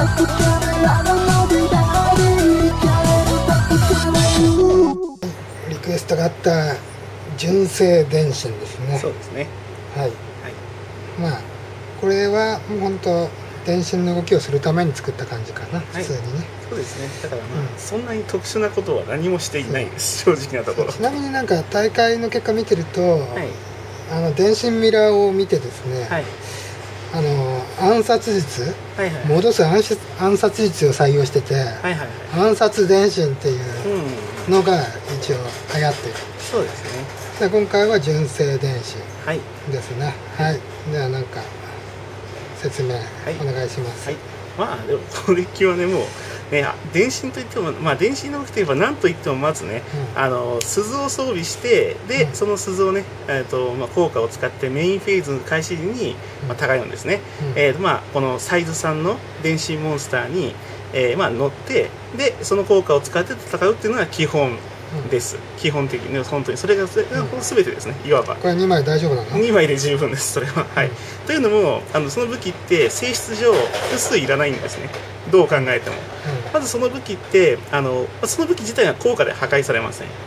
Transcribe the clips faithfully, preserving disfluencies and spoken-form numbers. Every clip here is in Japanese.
リクエストがあった純正電信ですね。 そうですね。 はい、 はい、 まあこれはもう本当電信の動きをするために作った感じかな、はい、普通にね。 そうですね。だからまあ、うん、そんなに特殊なことは何もしていないです、正直なところ。 ちなみになんか大会の結果見てると、はい、あの電信ミラーを見てですね、はい、あの暗殺術、はいはい、戻す暗殺、暗殺術を採用してて、はいはいはい、暗殺電信っていうのが一応流行ってる、うん、 そうですね。 で今回は純正電信ですね。はい、はい、ではなんか説明お願いします。 はい、はい、まあでもこのデッキはね、もうね、電信といっても、まあ電信の動きといえば何といってもまずね、うん、あの鈴を装備してで、うん、その鈴をね、えーとまあ、効果を使ってメインフェーズの開始時に、まあ、高いんですね、うん、えーとまあ、このサイズさんの電信モンスターに、えーまあ、乗ってでその効果を使って戦うっていうのが基本です、うん、基本的に本当にそれが全てですね、いわばこれにまい大丈夫なの？ にまいで十分です、それは、はい、うん、というのもあのその武器って性質上複数いらないんですね、どう考えても、うん、まずその武器ってあのその武器自体が効果で破壊されません、うん、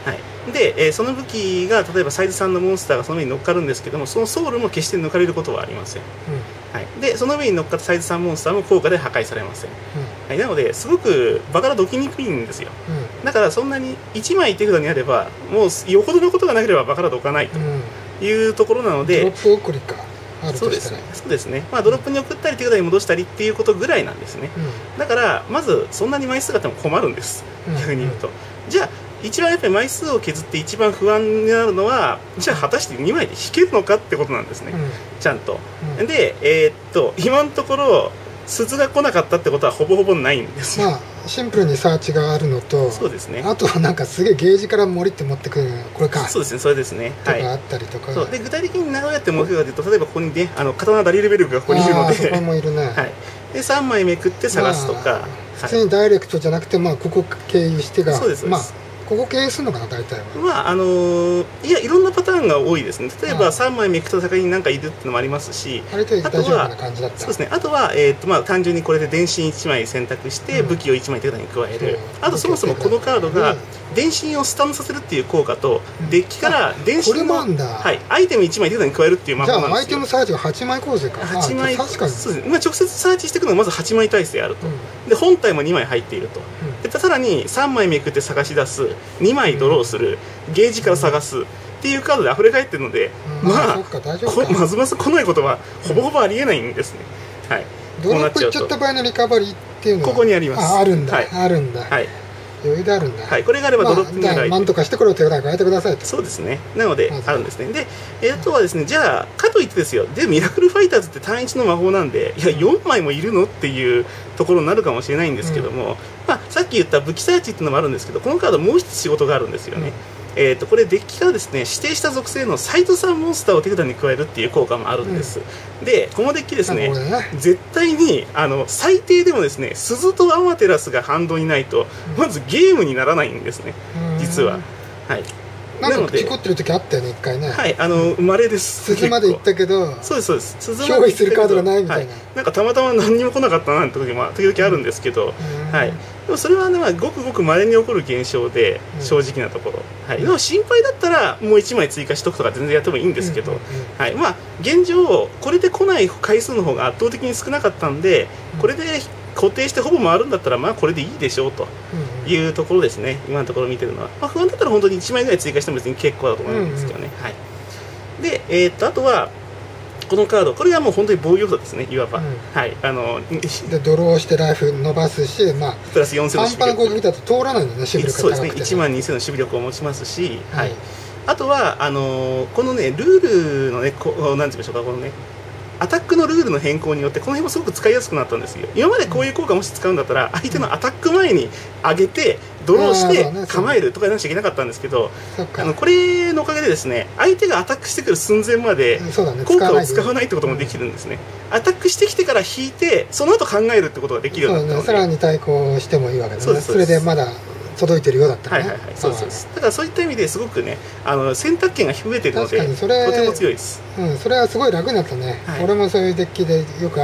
はい、で、えー、その武器が例えばサイズさんのモンスターがその上に乗っかるんですけども、そのソウルも決して抜かれることはありません、うん、はい、でその上に乗っかったサイズさんモンスターも効果で破壊されません、うん、はい、なのですごく場からどきにくいんですよ、うん、だからそんなにいちまい手札にあればもうよほどのことがなければ場からどかないというところなので、 ドロップ送りかそうですね、そうですね、まあ、ドロップに送ったり手札に戻したりっていうことぐらいなんですね、うん、だからまずそんなに枚数があっても困るんです、うん、逆に言うと、じゃあ一番やっぱり枚数を削って一番不安になるのはじゃあ果たしてにまいで引けるのかってことなんですね、うん、ちゃんと、うん、で、えー、っと今のところ鈴が来なかったってことはほぼほぼないんですよ、まあ、 シンプルにサーチがあるのと、 そうですね、 あとはなんかすげえゲージから森って持ってくるこれか、 そうですね、それですね、 とかあったりとか、はい、 そうで具体的にどうやって持ってくるかというと、例えばここにね、あの刀ダリルベルクがここにいるので、 そこもいるね、 はい、でさんまいめくって探すとか、まあ、 普通にダイレクトじゃなくて、まあ、ここ経由してが、 そうです、 まあここ経由するのかな、大体は。 まああのー、いやいろんなパターンが多いですね。例えばさんまいめくと先に何かいるっていうのもありますし、 あれと大丈夫な感じだった。 そうですね、あとは、えーとまあ、単純にこれで電信いちまい選択して武器をいちまい手札に加える、うん、あとそもそもこのカードが電信をスタンさせるっていう効果と、うん、デッキから電信の、はい、アイテムいちまい手札に加えるっていう魔法なんですよ。 じゃあアイテムサーチがはちまい構成か。 はちまい、 確かにそうですね、まあ、直接サーチしていくのがまずはちまい体制あると、うん、で本体もにまい入っていると、うん、でさらにさんまいめくって探し出す、にまいドローする、ゲージから探すっていうカードで溢れ返ってるので、うん、まあまずまず来ないことはほぼほぼありえないんですね、はい、 ドロップいっちゃった場合のリカバリーっていうのはここにあります。 あ、あるんだ、 はい、 あるんだ、 はい、 余裕であるんだ、 はい、これがあればドロップになる、 まあ、なんとかしてこれを手札に変えてくださいと。 そうですね、なのであるんですね。で、えー、あとはですね、じゃあかといってですよ、でミラクルファイターズって単一の魔法なんで、いやよんまいもいるのっていうところになるかもしれないんですけども、うん、まあ、さっき言った武器サーチっていうのもあるんですけど、このカードもう一つ仕事があるんですよね、うん、えー、とこれデッキからですね指定した属性のサイズさんモンスターを手札に加えるっていう効果もあるんです、うん、でこのデッキですね、ね、絶対にあの最低でもですね鈴とアマテラスがハンドにないと、うん、まずゲームにならないんですね、実は。はい、 なんか事故ってる時あったよね、一回ね。 はい、あの生まれです。 鈴まで行ったけど、 そうですそうです。 鈴まで憑依するカードがないみたいな。 はい、なんかたまたま何にも来なかったなんて時も時々あるんですけど、はい。でもそれはね、まあ、ごくごく稀に起こる現象で、正直なところ、はい、でも心配だったらもういちまい追加しとくとか全然やってもいいんですけど、はい、まあ現状これで来ない回数の方が圧倒的に少なかったんで、これで固定してほぼ回るんだったらまあこれでいいでしょうというところですね、今のところ見てるのは。まあ、不安だったら本当にいちまいぐらい追加しても別に結構だと思うんですけどね。はい、で、えー、っとあとはこのカード、これはもう本当に防御札ですね、いわば、うん、はい、あのでドローしてライフ伸ばすし、まあ、 プラスよんせんの守備力、 半端な攻撃だと通らないのね、守備力が高くて、 そうですね、いちまんにせんの守備力を持ちますし、はい、はい、あとはあのー、このねルールのね、こうなんて言いましょうか、このねアタックのルールの変更によってこの辺もすごく使いやすくなったんですよ。今までこういう効果もし使うんだったら相手のアタック前に上げてドローして構えるとかやらなきゃいけなかったんですけど、あのこれのおかげでですね、相手がアタックしてくる寸前まで効果を使わないってこともできるんですね。アタックしてきてから引いてその後考えるってことができるようになったので、 さらに対抗してもいいわけですね。それでまだ届いてるようだったらね。 はいはいはい、そうそうです。だからそういった意味ですごくね、あの選択権が増えてるので、とても強いです。 うん、それはすごい楽になったね。はい、俺もそういうデッキでよくある。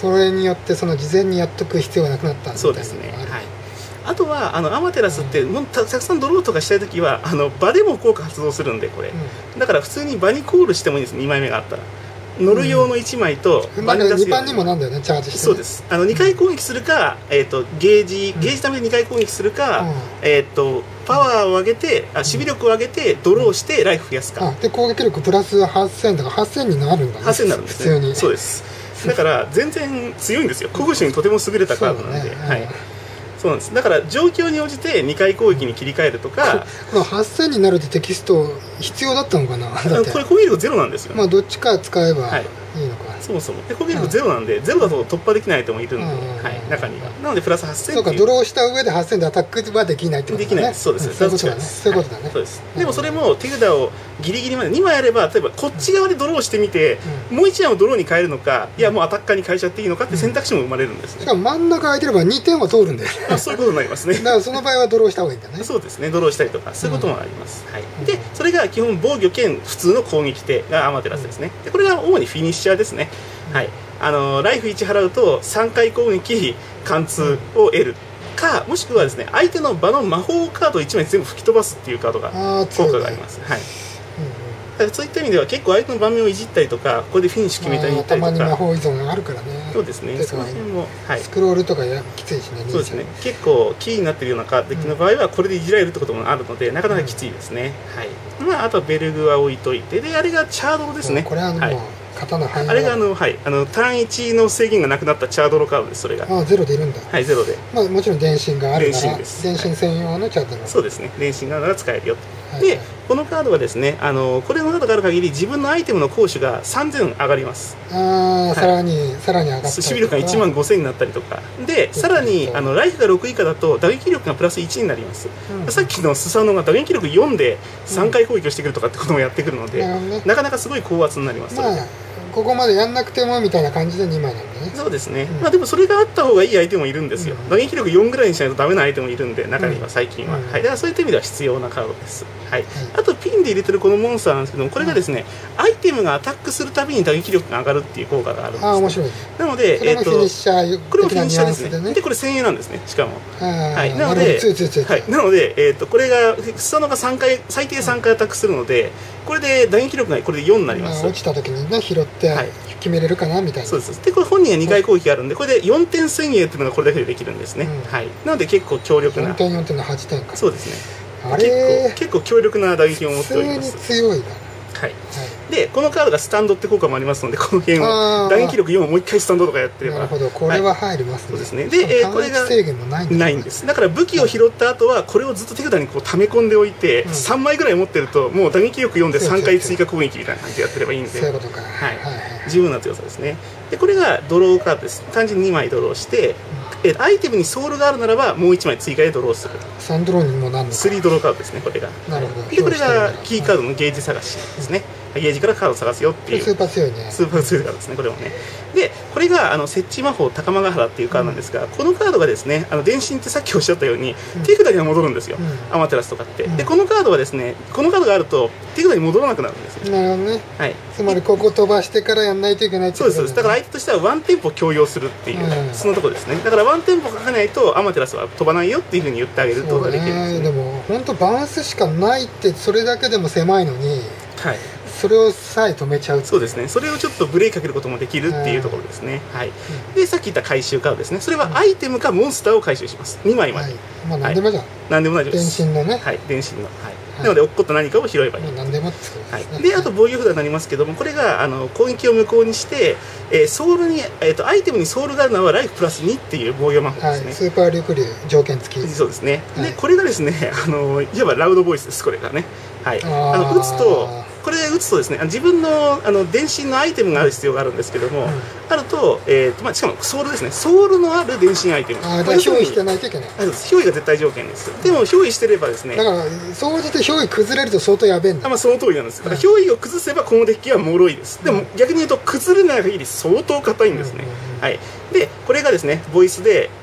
それによってその事前にやっとく必要がなくなったみたいなのがある。 そうですね、はい。あとはあのアマテラスって、うん、た, たくさんドローとかしたいときはあの場でも効果発動するんで、これ、うん、だから普通に場にコールしてもいいんです。にまいめがあったら乗る用のいちまいと、 うん、場に出すにばんにもなんだよね、チャージして、ね、 そうです。あのにかい攻撃するか、えー、とゲージゲージためににかい攻撃するか、うん、えー、とパワーを上げて、あ守備力を上げてドローしてライフ増やすか、 あで攻撃力プラスはっせんだからはっせんになるんだね。 はっせんになるんですね、普通に。そうです。だから全然強いんですよ。古武士にとても優れたカードなんで、ね、はい、そうなんです。だから状況に応じてにかい攻撃に切り替えるとか。 このはっせんになるってテキスト必要だったのかな。だってこれ攻撃力ゼロなんですよ。 まあどっちか使えばいいのか、はい、 そもそもで攻撃力ゼロなんで、うん、ゼロだと突破できない人もいるんで、はい、中には。なのでプラスはっせん。 そうか、ドローした上ではっせんでアタックはできないってことだね。できない。 そうです。 そういうことだね。そういうことだね。 そうです。でもそれも手札をギリギリまでにまいあれば、例えばこっち側でドローしてみて、うん、もういちまいをドローに変えるのか、いやもうアタッカーに変えちゃっていいのかって選択肢も生まれるんですね。 しかも真ん中空いてればにてんは通るんだよね。 あ、そういうことになりますね。 だからその場合はドローした方がいいんだね。 そうですね、ドローしたりとかそういうこともあります、うん、はい、でそれが基本防御兼普通の攻撃手がアマテラスですね。でこれが主にフィニッシャーですね、うん、はい、あのライフいち払うとさんかい攻撃貫通を得るか、もしくはですね相手の場の魔法カードをいちまい全部吹き飛ばすっていうカードが効果があります、はい、うん、そういった意味では結構相手の盤面をいじったりとか、ここでフィニッシュ決めたりとか、 たまに魔法依存があるからね。 そうですね、その辺も、 はい、スクロールとかやきついしね。 そうですね、結構キーになっているようなカードの場合はこれでいじられるってこともあるので、なかなかきついですね、うん、はい。まあ、あとはベルグは置いといて、であれがチャードロですね。 これはあの、はい、刀範囲あれがあの、はい、あのターンいちの制限がなくなったチャードロカードです。それがあゼロでいるんだ。 はい、ゼロで、 まあ、もちろん電信があるなら電信です。 電信専用のチャードロ、はい、 そうですね、電信があるなら使えるよと、はい、でこのカードはですね、あのこれのカードがある限り自分のアイテムの攻守がさんぜん上がります。 ああ、はい、さらにさらに上がったりとか、 守備力がいちまんごせんになったりとかで、さらにあのライフがろく以下だと打撃力がプラスいちになります、うん、さっきのスサノが打撃力よんでさんかい攻撃をしてくるとかってこともやってくるので、うんね、なかなかすごい高圧になります。 まあここまでやんなくてもみたいな感じでにまいなんでね。 そうですね、うん、まあでもそれがあった方がいい相手もいるんですよ、うん、打撃力よんぐらいにしないとダメな相手もいるんで、中には最近は、うん、はい、だからそういった意味では必要なカードです、はい、はい、あとピンで入れてるこのモンスターなんですけども、これがですね、うん、アイテムがアタックするたびに打撃力が上がるっていう効果があるんです、ね、 あ、面白い。 なので、 えー、とこれもフィニッシャーこれもフィニッシャーですね。でこれせんえんなんですね、しかも。 はい、 なので、 はい、 なので、えー、とこれがスサノがさんかい最低さんかいアタックするので、これで打撃力がこれでよんになります。 落ちた時にね、拾って決めれるかなみたいな。 そうです。でこれ本人はにかい攻撃があるんで、これでよんてんせんえんっていうのがこれだけでできるんですね、うん、はい、なので結構強力なよんてんよんてんのはちてんか。 そうですね、 あれ結構結構強力な打撃を持っております。 普通に強いな。 はい、でこのカードがスタンドって効果もありますので、この辺を打撃力よんをもういっかいスタンドとかやってれば、 なるほど、これは入りますね、はい、 そうですね。で、えー、これが制限もないんです、ね、 ないんです。だから武器を拾った後はこれをずっと手札にこう溜め込んでおいて、うん、さんまいぐらい持ってるともう打撃力よんでさんかい追加攻撃みたいな感じでやってればいいんで、 そういうことか、 はいはいはい、十分な強さですね。でこれがドローカードです。単純ににまいドローして、うん、えー、アイテムにソウルがあるならばもういちまい追加でドローする。 さんドローにもなるのか。 さんドローカードですね、これが。 なるほど。 でこれがキーカードのゲージ探しですね、うん、ゲージからカードを探すよっていう。 スーパー強いね。 スーパー強いカードですね、これもね。でこれがあの設置魔法高間ヶ原っていうカードなんですが、うん、このカードがですね、あの電信ってさっきおっしゃったように、うん、手札には戻るんですよ、うん、アマテラスとかって、うん、でこのカードはですね、このカードがあると手札に戻らなくなるんですよ。 なるほどね、 はい、 つまりここ飛ばしてからやんないといけないってことですね。 そうです。だから相手としてはワンテンポ強要するっていう、うん、そのところですね。だからワンテンポかかないとアマテラスは飛ばないよっていうふうに言ってあげることができるんですね。 でも本当バランスしかないって、それだけでも狭いのに、 はい、 それをさえ止めちゃう。 そうですね、それをちょっとブレーキかけることもできるっていうところですね、はい、うん、でさっき言った回収カードですね。それはアイテムかモンスターを回収します、にまいまで、はい、 まあ何でもじゃん、はい、 何でも大丈夫です。 電信のね、 はい、電信の、はい、なので落っこった何かを拾えばいい、 まあ、何でもってことですね、 はい、であと防御札になりますけども、これがあの攻撃を無効にして、えー、ソウルに、えー、とアイテムにソウルがあるのはライフプラスにっていう防御魔法ですね、はい、 スーパー力流条件付き。 そうですね、 はい、 でこれがですね、あのいわばラウドボイスです、これがね、はい、あの打つとこれ打つとですね、自分のあの電信のアイテムがある必要があるんですけども、うん、あると、えーとまあ、しかもソウルですね、ソウルのある電信アイテム、 ああ、憑依してないといけない。 あ、憑依が絶対条件です。でも憑依してればですね、 だから総じて憑依崩れると相当やべえんだ。 あ、まあ、その通りなんです。だから憑依を崩せばこのデッキは脆いです。でも逆に言うと崩れない限り相当硬いんですね、はい。でこれがですねボイスで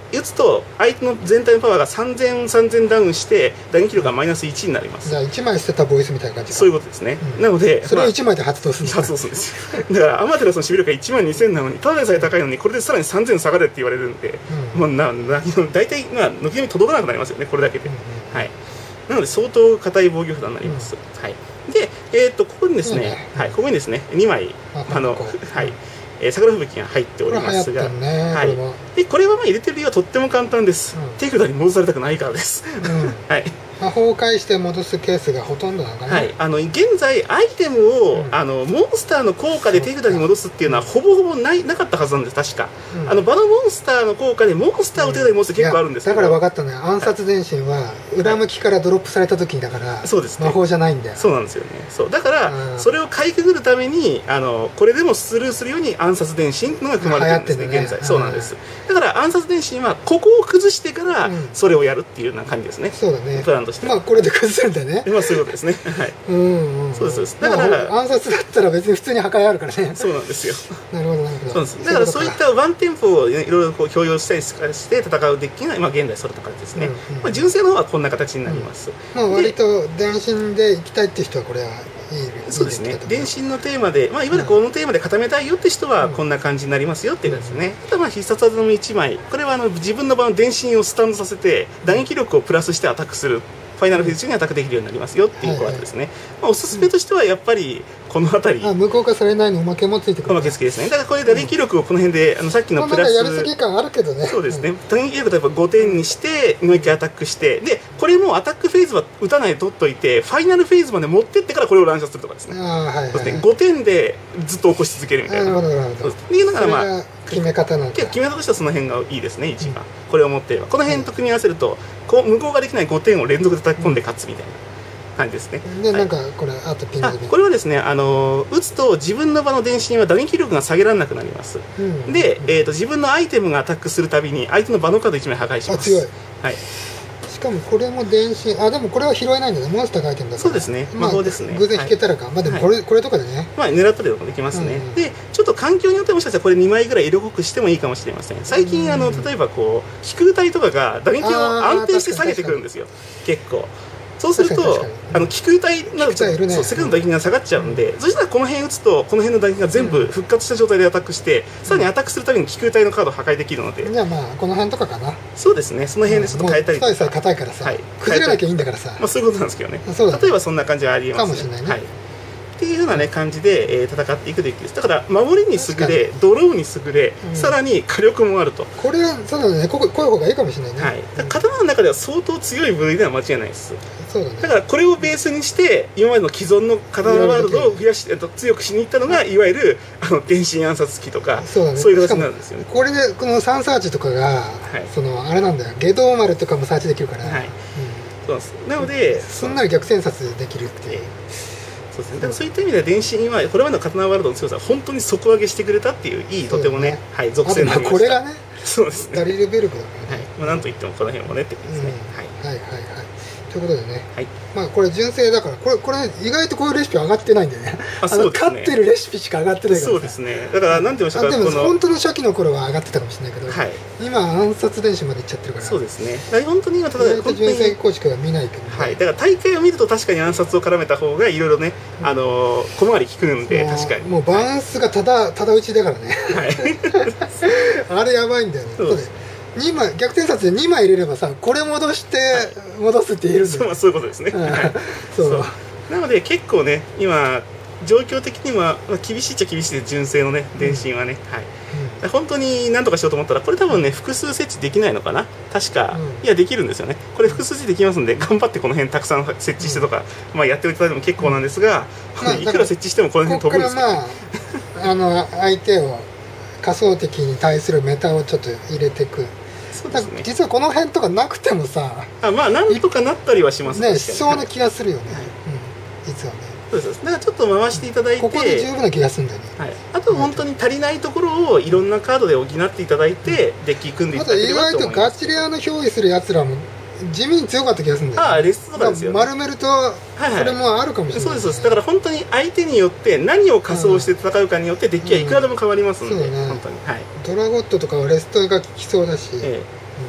打つと相手の全体のパワーがさんぜん、さんぜんダウンして打撃力がマイナスいちになります。 じゃあいちまい捨てたボイスみたいな感じか。 そういうことですね、うん、なのでそれをいちまいで発動するんですか。 発動するんですよだからアマテラスの守備力がいちまんにせんなのにただでさえ高いのにこれでさらにさんぜん下がれって言われるんで、うん、もうなな大体まあ軒並み届かなくなりますよねこれだけで、うんうん、はい、なので相当硬い防御札になります、うん、はい。で、えー、とここにですね、ね、はい、ここにですねにまいあの、はい、えー、桜吹雪が入っておりますが、 ね、 はい、こでこれはまあ入れてる理由はとっても簡単です、うん、手札に戻されたくないからです、うん、はい、 魔法を介して戻すケースがほとんどなのかな、 はい、あの現在アイテムを、うん、あのモンスターの効果で手札に戻すっていうのはほぼほぼないなかったはずなんです確か、うん、あの場のモンスターの効果でモンスターを手札に戻すって結構あるんですけど、 うん、だから分かったね、暗殺前進は裏向きからドロップされた時にだから、はい、そうですね、魔法じゃないんだよ。 そうなんですよね。そうだから、うん、それをかいくぐるためにあのこれでもスルーするように暗殺伝心っていうのが組まれてるんですね、ね、現在。そうなんです。だから暗殺伝心はここを崩してからそれをやるっていうような感じですね、うん、 そうだね、 プランとして。 まあこれで崩すんだね。 まあそういうことですね。はい。うんうん。そうですそうです。だから、 まあ、暗殺だったら別に普通に破壊あるからね。 そうなんですよ。 なるほどなるほど。 そうです。だからそういったワンテンポをいろいろこう強要したりして戦うデッキが今現在それとかですね。うんうん、まあ純正の方はこんな形になります。 うん、まあ割と電信で行きたいって人はこれはいい。 そうですね。電信のテーマで、まあいわゆるこのテーマで固めたいよって人はこんな感じになりますよっていうですね。あとまあ必殺技のいちまい、これはあの自分の場の電信をスタンドさせて打撃力をプラスしてアタックする。ファイナルフェーズ中にアタックできるようになりますよっていうことですね、はいはい、まあ、おすすめとしてはやっぱりこの辺り、 あ、無効化されないのおまけもついてくる、 おまけ付きですね。だからこれ打撃力をこの辺で、うん、あのさっきのプラス、 まあ、やりすぎ感あるけどね。 そうですね、打撃力例えばごてんにしてもう一回アタックして、でこれもアタックフェーズは打たないで取っといてファイナルフェーズまで持ってってからこれを乱射するとかですね。あ、はいはいはい、ごてんでずっと起こし続けるみたいな。なるほどなるほど。っていうのがまあ決め方なんだ。 決め方としてはその辺がいいですね、一番、うん、これを持っていればこの辺と組み合わせると、こう無効ができないごてんを連続で叩き込んで勝つみたいな感じですね。 で、なんかこれあとピングこれはですね、あの打つと自分の場の電信は打撃力が下げられなくなります、うん、で、えーと、自分のアイテムがアタックするたびに相手の場のカードいちまい破壊します。あ、強い。はい。 しかもこれも電信、あ、でもこれは拾えないんだね、モンスターがアイテムだから。 そうですね、魔法ですね。 偶然引けたらか、はい、まあでもこれ、はい、これとかでね、 まあ狙ったりとかできますね、うん、でちょっと環境によってもしかしたらこれにまいぐらい色濃くしてもいいかもしれません。最近あの例えばこう飛空体とかが打撃を安定して下げてくるんですよ結構。そうすると、あの気空体になると、ね、そうセカンドの打撃が下がっちゃうんで、うん、そしたらこの辺打つとこの辺の打撃が全部復活した状態でアタックして、うん、さらにアタックするために気空体のカードを破壊できるので、 じゃあまあこの辺とかかな。そうですね、 その辺でちょっと変えたりとか、 太いさ硬いからさ、はい、崩れなきゃいいんだからさ、 まあそういうことなんですけどね。例えばそんな感じはありえますね。かもしれないね。はい、っていうような、ね、感じで、えー、戦っていくデッキです。だから守りに優れ、ドローに優れ、うん、さらに火力もあると。 これはそうだね、こここういう方がいいかもしれないね。はい、 刀の中では相当強い部類では間違いないです。 そうだね、 だからこれをベースにして今までの既存の刀ワールドを増やし、えっと、強くしにいったのがいわゆるあの電信暗殺機とか、そうだね、そういう形になるんですよね。 これでこのサンサーチとかが、はい、そのあれなんだよ、下道丸とかもサーチできるから、はい、うん、 そうなんです。なので、 すんなり逆転殺できるっていう。 そうですね、だからそういった意味では電信はこれまでの刀ワールドの強さを本当に底上げしてくれたっていういい、とてもね、ね、はい、属性になりました。 これがね、 そうですね、 ダリルベルクだからね、はい、まあ、なんといってもこの辺もねってことですね、 うん、はい、はいはいはいということでね、はい、まあこれ純正だからこれこれ意外とこういうレシピ上がってないんだよね。あ、そうですね、勝ってるレシピしか上がってないから。そうですね、だからなんて言いましたか、でも本当の初期の頃は上がってたかもしれないけど、はい、今暗殺電子までいっちゃってるから。そうですね、だから本当に今ただ意外と純正構築は見ないけど、ね、はい、だから大会を見ると確かに暗殺を絡めた方がいろいろね、うん、あの小回り効くんで、確かにもうバランスがただただ打ちだからね、はい、あれやばいんだよね。そうですにまい逆転殺でにまい入れればさ、これ戻して戻すって言えるんだよ、はい、そういうことですね、はい、そうなので結構ね今状況的には厳しいっちゃ厳しいで純正のね電信はね、うん、はい、うん、本当に何とかしようと思ったらこれ多分ね複数設置できないのかな確か、うん、いやできるんですよね。これ複数設置できますんで頑張ってこの辺たくさん設置してとか、うん、まあやっておいていただいても結構なんですが、まあ、いくら設置してもこの辺飛ぶんですけど、ここからまああの相手を仮想敵に対するメタをちょっと入れていく。そうですね、実はこの辺とかなくてもさ、あ、まあなんとかなったりはしますね。しそうな気がするよね、はい、うん、実はね。そうです。だからちょっと回していただいて、ここで十分な気がするんだよね、はい、あと本当に足りないところをいろんなカードで補っていただいて、うん、デッキ組んでいただければと思います。あと意外とガチレアの憑依するやつらも地味に強かった気がするんだよね。ああ、レストとかですよね。丸めるとそれもあるかもしれない、ね、はいはい、そうですそうです。だから本当に相手によって何を仮装して戦うかによってデッキはいくらでも変わりますので、うんうん、そうね、本当に、はい、ドラゴットとかはレストが効きそうだし、ええ、うん、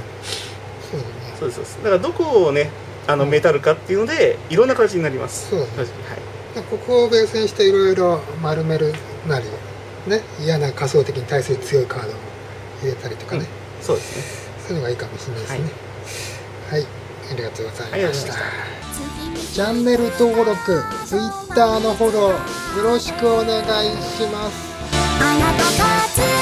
そうですそうです。だからどこをねあのメタルかっていうのでいろんな形になります。 そうですね。はい、ここをベースにしていろいろ丸めるなりね、嫌な仮想的に対する強いカードを入れたりとかね、 うん、そうですね。 そういうのがいいかもしれないですね。はい、はい、ありがとうございました。チャンネル登録、Twitter のフォローよろしくお願いします。あなたたち